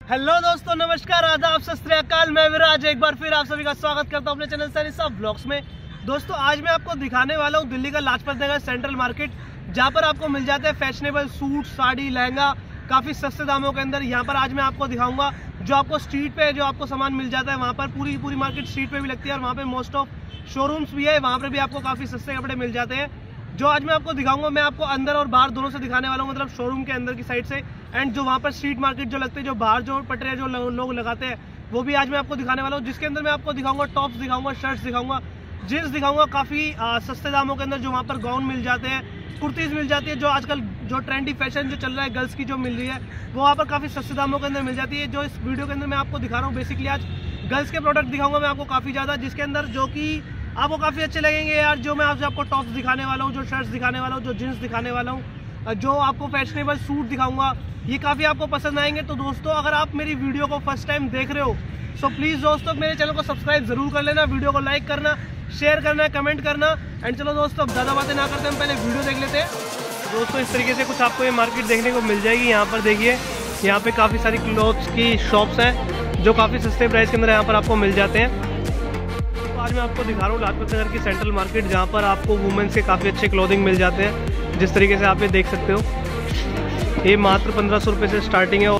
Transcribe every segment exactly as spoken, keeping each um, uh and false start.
Hello दोस्तों, नमस्कार, आदाब, सत श्री अकाल। मैं विराज एक बार फिर आप सभी का स्वागत करता हूं अपने चैनल सारी सब ब्लॉग्स में। दोस्तों आज मैं आपको दिखाने वाला हूं दिल्ली का लाजपत नगर सेंट्रल मार्केट, जहां पर आपको मिल जाते हैं फैशनेबल सूट, साड़ी, लहंगा काफ़ी सस्ते दामों के अंदर। यहां पर आज मैं आपको दिखाऊंगा जो आपको स्ट्रीट पे जो आपको सामान मिल जाता है, वहाँ पर पूरी पूरी मार्केट स्ट्रीट पे भी लगती है और वहाँ पे मोस्ट ऑफ शोरूम्स भी है, वहाँ पर भी आपको काफ़ी सस्ते कपड़े मिल जाते हैं। जो आज मैं आपको दिखाऊंगा, मैं आपको अंदर और बाहर दोनों से दिखाने वाला हूँ, मतलब शोरूम के अंदर की साइड से एंड जो वहाँ पर स्ट्रीट मार्केट जो लगते हैं, जो बाहर जो पटरे जो लोग लगाते हैं, वो भी आज मैं आपको दिखाने वाला हूँ। जिसके अंदर मैं आपको दिखाऊंगा टॉप्स दिखाऊंगा, शर्ट्स दिखाऊंगा, जींस दिखाऊंगा काफ़ी सस्ते दामों के अंदर। जो वहाँ पर गाउन मिल जाते हैं, कुर्तीज़ मिल जाती है, जो आजकल जो ट्रेंडी फैशन जो चल रहा है गर्ल्स की जो मिल रही है, वो वहाँ पर काफ़ी सस्ते दामों के अंदर मिल जाती है। जो इस वीडियो के अंदर मैं आपको दिखा रहा हूँ, बेसिकली आज गर्ल्स के प्रोडक्ट दिखाऊंगा मैं आपको काफ़ी ज़्यादा, जिसके अंदर जो कि आपको काफ़ी अच्छे लगेंगे यार। जो मैं आज आपको टॉप्स दिखाने वाला हूँ, जो शर्ट्स दिखाने वाला हूँ, जो जींस दिखाने वाला हूँ, जो आपको फैशनेबल सूट दिखाऊंगा, ये काफ़ी आपको पसंद आएंगे। तो दोस्तों अगर आप मेरी वीडियो को फर्स्ट टाइम देख रहे हो, सो प्लीज़ दोस्तों मेरे चैनल को सब्सक्राइब जरूर कर लेना, वीडियो को लाइक करना, शेयर करना, कमेंट करना। एंड चलो दोस्तों ज़्यादा बातें ना करते हम पहले वीडियो देख लेते हैं। दोस्तों इस तरीके से कुछ आपको ये मार्केट देखने को मिल जाएगी। यहाँ पर देखिए, यहाँ पे काफ़ी सारी क्लॉथ्स की शॉप्स हैं जो काफ़ी सस्ते प्राइस के अंदर यहाँ पर आपको मिल जाते हैं। तो आज मैं आपको दिखा रहा हूँ लाजपत नगर की सेंट्रल मार्केट, जहाँ पर आपको वुमेन्स के काफ़ी अच्छे क्लोथिंग मिल जाते हैं। जिस तरीके से आप ये देख सकते हो, ये मात्र पंद्रह सौ रुपये से स्टार्टिंग है।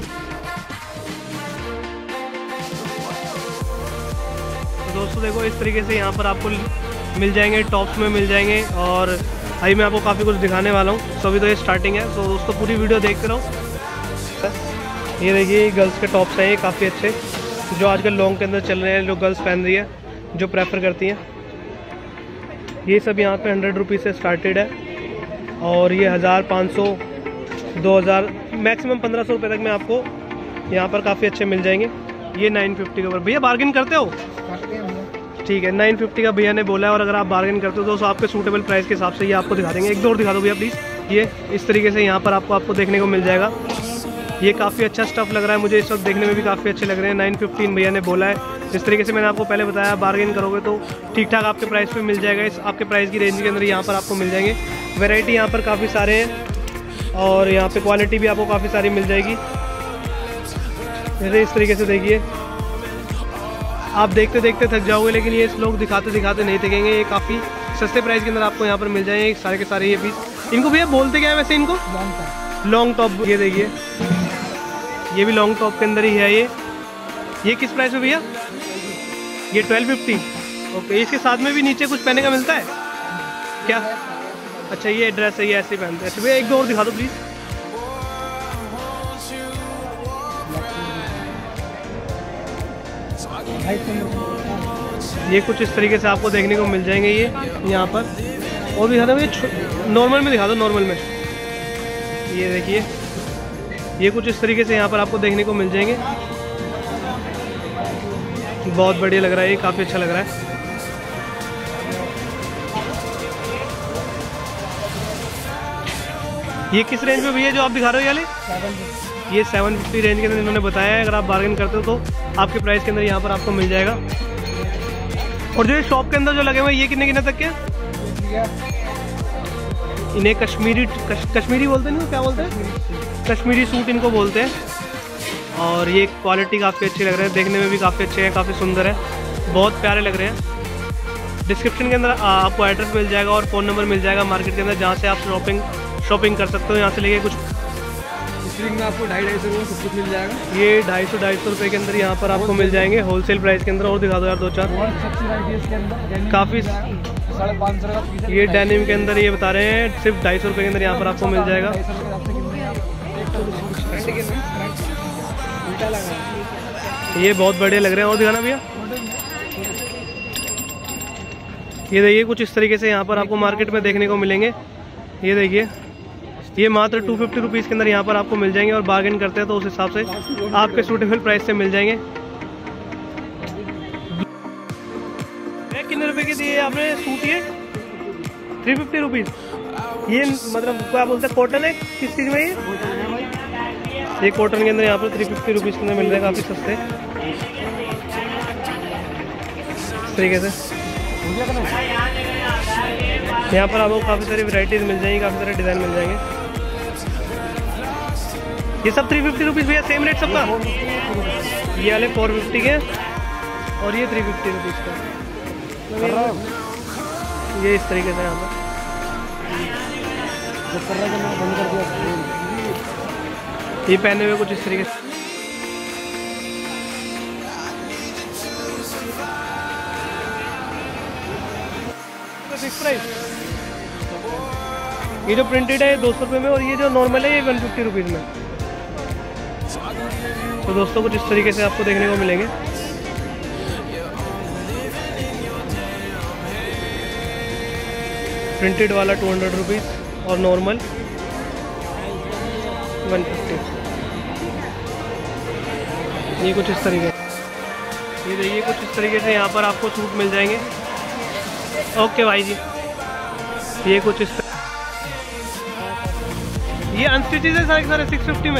तो दोस्तों देखो, इस तरीके से यहाँ पर आपको मिल जाएंगे, टॉप्स में मिल जाएंगे। और अभी मैं आपको काफ़ी कुछ दिखाने वाला हूँ, सभी तो ये स्टार्टिंग है। तो दोस्तों पूरी वीडियो देखते रहो। ये देखिए गर्ल्स के टॉप्स हैं, ये काफ़ी अच्छे, जो आजकल लॉन्ग के अंदर चल रहे हैं, जो गर्ल्स पहन रही है, जो प्रेफर करती हैं। ये सब यहाँ पे हंड्रेड रुपीज़ से स्टार्टेड है और ये हज़ार, पाँच सौ, दो हज़ार, मैक्सिमम पंद्रह सौ रुपये तक में आपको यहाँ पर काफ़ी अच्छे मिल जाएंगे। ये नाइन फिफ्टी के ऊपर। भैया बार्गेन करते हो? ठीक है, नाइन फिफ्टी का भैया ने बोला है। और अगर आप बार्गेन करते हो तो आपके सूटेबल प्राइस के हिसाब से ये आपको दिखा देंगे। एक दो और दिखा दो भैया प्लीज़। ये इस तरीके से यहाँ पर आपको आपको देखने को मिल जाएगा। ये काफ़ी अच्छा स्टफ़ लग रहा है मुझे, इस वक्त देखने में भी काफ़ी अच्छे लग रहे हैं। नाइन फिफ्टीन भैया ने बोला है। जिस तरीके से मैंने आपको पहले बताया, बार्गेन करोगे तो ठीक ठाक आपके प्राइस पे मिल जाएगा। इस आपके प्राइस की रेंज के अंदर यहाँ पर आपको मिल जाएंगे। वैरायटी यहाँ पर काफ़ी सारे हैं और यहाँ पे क्वालिटी भी आपको काफ़ी सारी मिल जाएगी। इस तरीके से देखिए, आप देखते देखते थक जाओगे, लेकिन ये लोग दिखाते दिखाते नहीं थकेंगे। ये काफ़ी सस्ते प्राइस के अंदर आपको यहाँ पर मिल जाएंगे सारे के सारे ये पीस। इनको भैया बोलते क्या है वैसे इनको? Long top. ये देखिए, ये भी लॉन्ग टॉप के अंदर ही है। ये ये किस प्राइस में भैया? ये ट्वेल्व फिफ्टी। ओके, इसके साथ में भी नीचे कुछ पहने का मिलता है क्या? अच्छा, ये ड्रेस है, ये ऐसे पहनते हैं। भैया एक दो और दिखा दो प्लीज़। ये कुछ इस तरीके से आपको देखने को मिल जाएंगे ये यहाँ पर। और दिखा दो, ये नॉर्मल में दिखा दो, नॉर्मल में। ये देखिए, ये कुछ इस तरीके से यहाँ पर आपको देखने को मिल जाएंगे। बहुत बढ़िया लग रहा है, ये काफ़ी अच्छा लग रहा है। ये किस रेंज में भैया जो आप दिखा रहे हो? ये ये सेवन फिफ्टी रेंज के अंदर इन्होंने बताया है। अगर आप बार्गेन करते हो तो आपके प्राइस के अंदर यहाँ पर आपको मिल जाएगा। और जो ये शॉप के अंदर जो लगे हुए हैं, ये कितने कितने तक के? इन्हें कश्मीरी कश, कश्मीरी बोलते हैं, क्या बोलते हैं? कश्मीरी सूट इनको बोलते हैं। और ये क्वालिटी काफ़ी अच्छी लग रही है, देखने में भी काफ़ी अच्छे हैं, काफ़ी सुंदर है, बहुत प्यारे लग रहे हैं। डिस्क्रिप्शन के अंदर आपको एड्रेस मिल जाएगा और फ़ोन नंबर मिल जाएगा मार्केट के अंदर, जहाँ से आप शॉपिंग शॉपिंग कर सकते हो। यहाँ से लेके कुछ में आपको ढाई ढाई सौ रुपये सब कुछ मिल जाएगा। ये ढाई सौ ढाई सौ रुपये के अंदर यहाँ पर आपको मिल जाएंगे होलसेल प्राइस के अंदर। और दिखा दो यार दो चार काफ़ी साढ़े पाँच सौ का। ये डेनिम के अंदर ये बता रहे हैं सिर्फ ढाई सौ रुपये के अंदर यहाँ पर आपको मिल जाएगा। ये बहुत बढ़िया लग रहे हैं। और दिखाना भैया, ये देखिए कुछ इस तरीके से यहाँ पर आपको मार्केट में देखने को मिलेंगे। ये देखिए, ये मात्र टू फिफ्टी रुपीज़ के अंदर यहाँ पर आपको मिल जाएंगे। और बार्गेन करते हैं तो उस हिसाब से आपके सूटेबल प्राइस से मिल जाएंगे। कितने रुपए के दिए आपने सूट? ये थ्री फिफ्टी रुपीज़। ये मतलब क्या बोलते हैं, कॉटन है किस चीज़ में? ये ये कॉटन के अंदर यहाँ पर थ्री फिफ्टी रुपीज़ के अंदर मिल रहे हैं, काफ़ी सस्ते इस तरीके से। यहाँ पर आपको काफ़ी सारी वैरायटीज़ मिल जाएंगी, काफ़ी सारे डिज़ाइन मिल जाएंगे। ये सब थ्री फिफ्टी रुपीज़ भैया, सेम रेट सबका? ये वाले फोर फिफ्टी के और ये थ्री फिफ्टी रुपीज़ का। ये इस तरीके से यहाँ पर ये पहने हुए कुछ इस तरीके से। Fix price. ये जो प्रिंटेड है दो सौ रुपये में और ये जो नॉर्मल है ये वन फिफ्टी रुपीज़ में। तो दोस्तों कुछ इस तरीके से आपको देखने को मिलेंगे। प्रिंटेड वाला टू हंड्रेड रुपीज़ और नॉर्मल वन फिफ्टी। ये कुछ इस तरीके, ये देखिए कुछ इस तरीके से यहाँ पर आपको सूट मिल जाएंगे। ओके भाई जी, ये कुछ इस तरह। ये अनस्टिचेज है सारे सारे सिक्स फिफ्टी में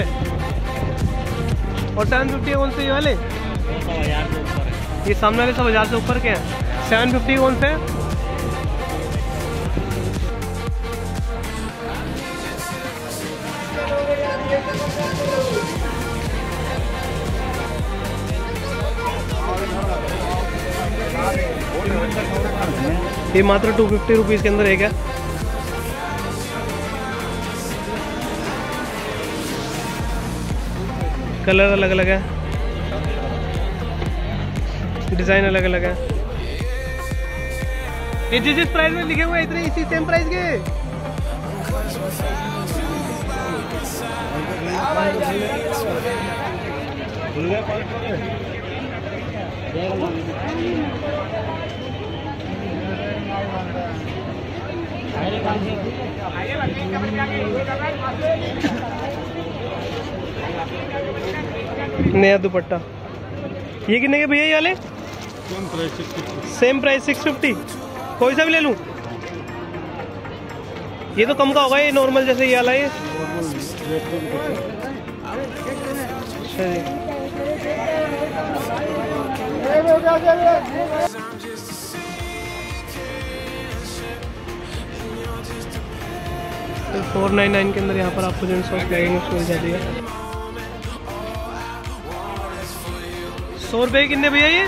और सेवन फिफ्टी कौन से ये वाले? ये सामने वाले सब हज़ार से ऊपर के हैं। सेवन फिफ्टी कौन से हैं? ये मात्र टू फिफ्टी रुपीज़ के अंदर एक है। कलर अलग अलग है, डिज़ाइन अलग अलग है। ये जिस जिस प्राइस में लिखे हुए इतने इसी सेम प्राइस के। नया दुपट्टा ये कितने के भैया? ये वाले सेम प्राइस सिक्स फिफ्टी। कोई सा भी ले लूं? ये तो कम का होगा, ये नॉर्मल जैसे ये वाला। ये तो फोर नाइन नाइन के अंदर यहाँ पर आपको जो सॉस लेगिंग्स मिल जाती है। सौ रुपये कितने भैया? ये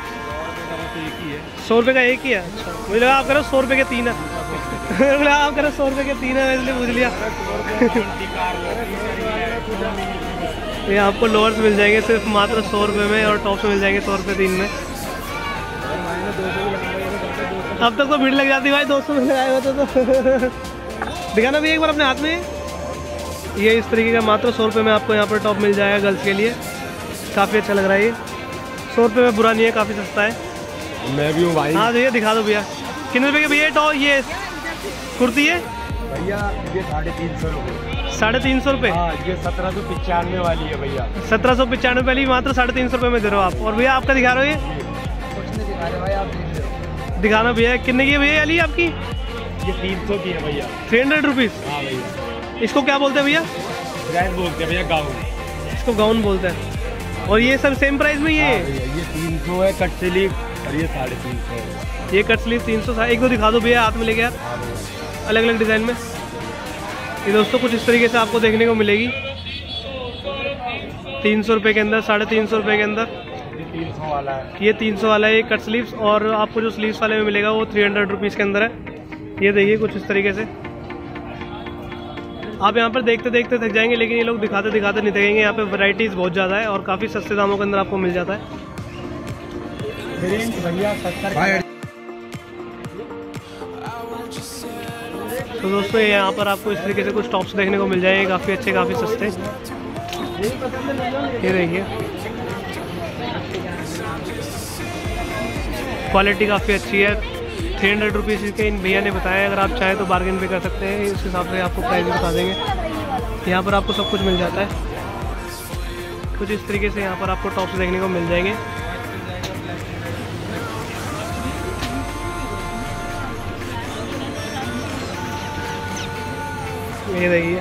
सौ रुपये का एक ही है। अच्छा, मुझे लगा आप करो सौ रुपये के तीन है। मुझे लगा आप करो सौ रुपये के तीन है, इसलिए पूछ लिया। ये आपको लोअर्स मिल जाएंगे सिर्फ मात्र सौ रुपये में और टॉप्स मिल जाएंगे सौ रुपये तीन में। अब तक तो भीड़ लग जाती भाई, दो सौ में लगाए होते तो। दिखाना भी एक बार अपने हाथ में। ये इस तरीके का मात्र सौ रुपये में आपको यहाँ पर टॉप मिल जाएगा गर्ल्स के लिए। काफ़ी अच्छा लग रहा है ये। सौ रुपये में बुरा नहीं है, काफ़ी सस्ता है। मैं भी हूँ भाई। हाँ भैया दिखा दो भैया, कितने रुपये के भैया टॉप? ये कुर्ती है भैया ये साढ़े तीन सौ रुपये। साढ़े तीन सौ रुपये? हाँ, ये सत्रह सौ पचानवे वाली है भैया। सत्रह सौ पचानवे वाली मात्र साढ़े तीन सौ रुपये में दे रहे हो आप। और भैया आपका दिखा रहे हो? ये कुछ नहीं दिखा रहे भाई, आप दिखाना भैया। कितने की है भैया वाली आपकी? ये तीन सौ की है भैया। Three hundred rupees. हाँ भैया। इसको क्या बोलते हैं भैया? ड्रेस बोलते हैं भैया, गाउन। इसको गाउन बोलते हैं। और ये सब सेम प्राइस में? ये ये तीन सौ है कट स्लीव और ये साढ़े तीन सौ है। ये कट स्लीव तीन सौ। एक दो दिखा दो भैया हाथ में लेके यार, अलग अलग डिज़ाइन में। ये दोस्तों कुछ इस तरीके से आपको देखने को मिलेगी। तीन सौ रुपये के अंदर, साढ़े तीन सौ रुपये के अंदर। ये तीन सौ वाला है। ये तीन सौ वाला है, ये कट स्लीव्स। और आपको जो स्लीव्स वाले में मिलेगा वो थ्री हंड्रेड रुपीज़ के अंदर है। ये देखिए कुछ इस तरीके से। आप यहाँ पर देखते देखते थक जाएंगे, लेकिन ये लोग दिखाते दिखाते नहीं थकेंगे। यहाँ पे वैरायटीज़ बहुत ज़्यादा है और काफ़ी सस्ते दामों के अंदर आपको मिल जाता है। तो दोस्तों यहाँ पर आपको इस तरीके से कुछ टॉप्स देखने को मिल जाएंगे, काफ़ी अच्छे काफ़ी सस्ते। ये देखिए क्वालिटी काफ़ी अच्छी है। थ्री हंड्रेड रुपीज़ के इन भैया ने बताया। अगर आप चाहें तो बार्गेन भी कर सकते हैं, इस हिसाब से आपको प्राइस भी बता देंगे। यहाँ पर आपको सब कुछ मिल जाता है। कुछ इस तरीके से यहाँ पर आपको टॉप्स देखने को मिल जाएंगे। ये देखिए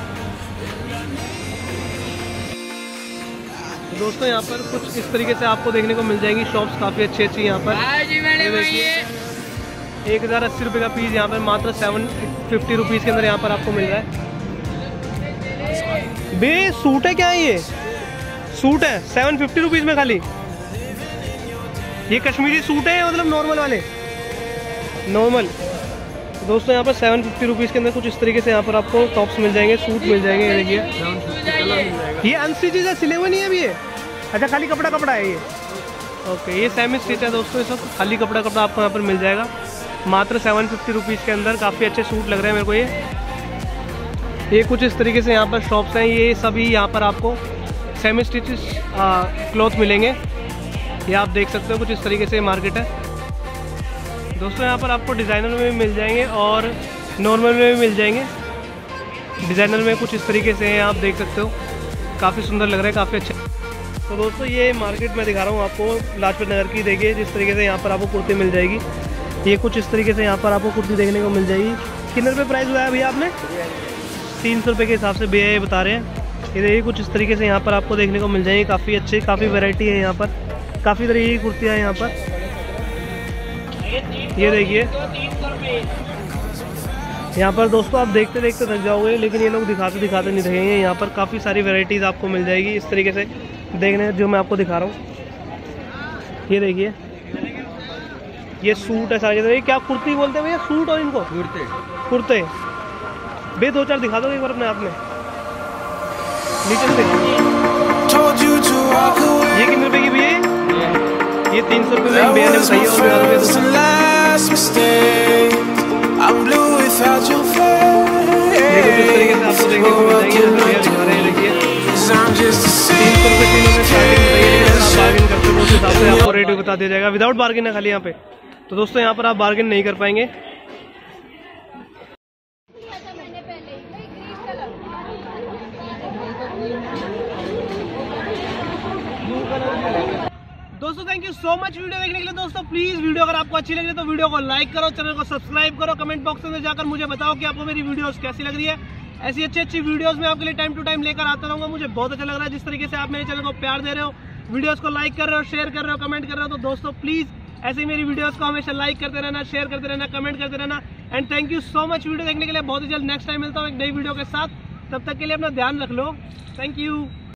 दोस्तों, यहाँ पर कुछ इस तरीके से आपको देखने को मिल जाएंगी शॉप्स, काफ़ी अच्छी अच्छी यहाँ पर। एक हज़ार अस्सी रुपये का पीस यहाँ पर मात्र सेवन फिफ्टी रुपीज़ के अंदर यहाँ पर आपको मिल रहा है। भैया सूट है क्या है? ये सूट है सेवन फिफ्टी रुपीज़ में खाली। ये कश्मीरी सूट है मतलब नॉर्मल वाले? नॉर्मल। दोस्तों यहाँ पर सेवन फिफ्टी रुपीज़ के अंदर कुछ इस तरीके से यहाँ पर आपको टॉप्स मिल जाएंगे, सूट मिल जाएंगे। ये देखिए ये अनस्टिचेज है, सिले हुए नहीं है अभी ये। अच्छा खाली कपड़ा कपड़ा है ये। ओके ये सेमी स्टिच है दोस्तों, ये सब खाली कपड़ा कपड़ा आपको यहाँ पर मिल जाएगा मात्र सेवन फिफ्टी रुपीज़ के अंदर। काफ़ी अच्छे सूट लग रहे हैं मेरे को ये। ये कुछ इस तरीके से यहाँ पर शॉप्स हैं, ये सभी यहाँ पर आपको सेमी स्टिचेस क्लॉथ मिलेंगे। ये आप देख सकते हो कुछ इस तरीके से मार्केट है दोस्तों। यहाँ पर आपको डिज़ाइनर में भी मिल जाएंगे और नॉर्मल में भी मिल जाएंगे। डिज़ाइनर में कुछ इस तरीके से हैं, आप देख सकते हो, काफ़ी सुंदर लग रहा है, काफ़ी अच्छे। तो दोस्तों ये मार्केट में दिखा रहा हूँ आपको लाजपत नगर की। देखिए जिस तरीके से यहाँ पर आपको कुर्ती मिल जाएगी, ये कुछ इस तरीके से यहाँ पर आपको कुर्ती देखने को मिल जाएगी। कितने रुपये प्राइस हुआ है भैया आपने? तीन सौ रुपये के हिसाब से भैया ये बता रहे हैं। ये देखिए कुछ इस तरीके से यहाँ पर आपको देखने को मिल जाएगी। काफ़ी अच्छी काफ़ी वैरायटी है यहाँ पर, काफ़ी तरीके की कुर्तियाँ हैं यहाँ पर। ये देखिए यहाँ पर दोस्तों आप देखते देखते थक जाओगे, लेकिन ये लोग दिखाते दिखाते नहीं रहेंगे। यहाँ पर काफ़ी सारी वैरायटीज़ आपको मिल जाएगी इस तरीके से देखने, जो मैं आपको दिखा रहा हूँ। ये देखिए ये सूट है सारे। ये क्या कुर्ती बोलते हैं भैया? सूट और इनको कुर्ते कुर्ते भैया दो चार दिखा दो एक बार अपने आप में नीचे से। ये कितने रुपए की भैया? ये तीन सौ रुपये में भैया ने बताई और रेट भी बता दिया जाएगा। विदाउट बार्गेन है खाली यहाँ पे। तो दोस्तों यहाँ पर आप बार्गेन नहीं कर पाएंगे। दोस्तों thank you so much video देखने के लिए। दोस्तों प्लीज वीडियो अगर आपको अच्छी लग रही है तो वीडियो को लाइक करो, चैनल को सब्सक्राइब करो, कमेंट बॉक्स में जाकर मुझे बताओ कि आपको मेरी वीडियोस कैसी लग रही है। ऐसी अच्छी अच्छी वीडियोस मैं आपके लिए टाइम टू टाइम लेकर आता रहूंगा। मुझे बहुत अच्छा लग रहा है जिस तरीके से आप मेरे चैनल को प्यार दे रहे हो, वीडियोस को लाइक कर रहे हो, शेयर कर रहे हो, कमेंट कर रहे हो। तो दोस्तों प्लीज ऐसे ही मेरी वीडियोस को हमेशा लाइक करते रहना, शेयर करते रहना, कमेंट करते रहना। And thank you so much video देखने के लिए। बहुत ही जल्द नेक्स्ट टाइम मिलता हूँ एक नई वीडियो के साथ। तब तक के लिए अपना ध्यान रख लो। Thank you.